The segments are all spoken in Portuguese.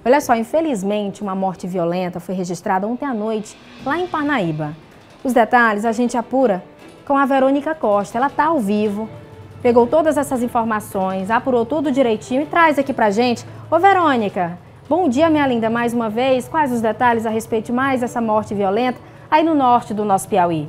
Olha só, infelizmente, uma morte violenta foi registrada ontem à noite, lá em Parnaíba. Os detalhes a gente apura com a Verônica Costa. Ela está ao vivo, pegou todas essas informações, apurou tudo direitinho e traz aqui pra gente. Ô Verônica, bom dia, minha linda, mais uma vez. Quais os detalhes a respeito de mais essa morte violenta aí no norte do nosso Piauí?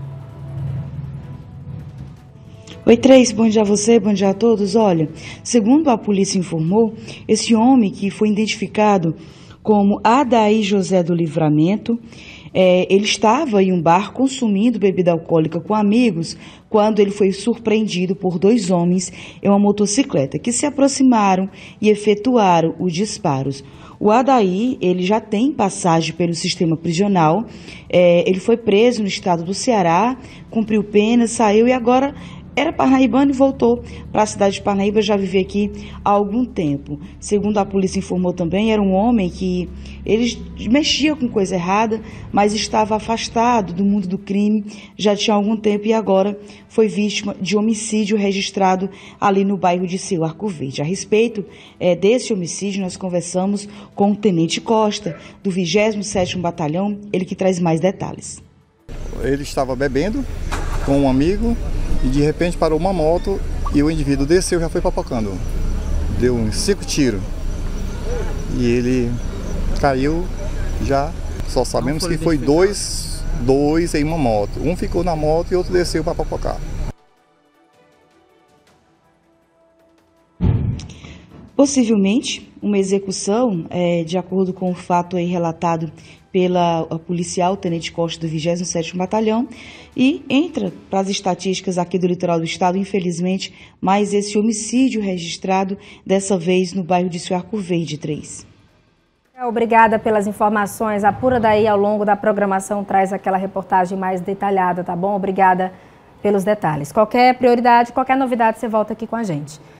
Oi, Três, bom dia a você, bom dia a todos. Olha, segundo a polícia informou, esse homem que foi identificado como Adair José do Livramento, ele estava em um bar consumindo bebida alcoólica com amigos quando ele foi surpreendido por dois homens em uma motocicleta que se aproximaram e efetuaram os disparos. O Adair, ele já tem passagem pelo sistema prisional, ele foi preso no estado do Ceará, cumpriu pena, saiu e agora era parnaibano e voltou para a cidade de Parnaíba, já vive aqui há algum tempo. Segundo a polícia informou também, era um homem que ele mexia com coisa errada, mas estava afastado do mundo do crime já tinha algum tempo e agora foi vítima de homicídio registrado ali no bairro de Seu Arco Verde. A respeito desse homicídio, nós conversamos com o Tenente Costa, do 27º Batalhão, ele que traz mais detalhes. Ele estava bebendo com um amigo e de repente parou uma moto e o indivíduo desceu e já foi papocando. Deu uns 5 tiros. E ele caiu já, só sabemos que foi dois em uma moto. Um ficou na moto e outro desceu para papocar. Possivelmente uma execução, de acordo com o fato aí relatado pela policial Tenente Costa do 27º Batalhão, e entra para as estatísticas aqui do litoral do estado, infelizmente, mais esse homicídio registrado, dessa vez no bairro de Seu Arco Verde 3. Obrigada pelas informações. Apura daí ao longo da programação, traz aquela reportagem mais detalhada, tá bom? Obrigada pelos detalhes. Qualquer prioridade, qualquer novidade, você volta aqui com a gente.